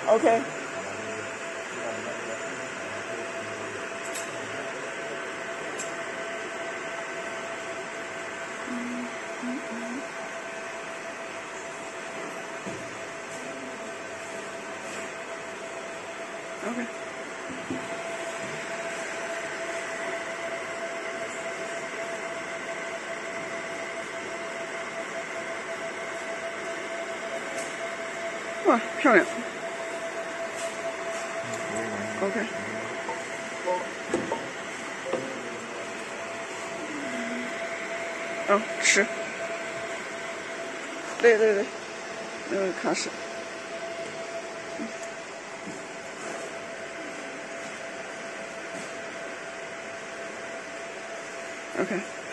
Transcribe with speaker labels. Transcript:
Speaker 1: OK。OK。哇，漂亮。OK。哦，吃。对对对，那个卡式。OK。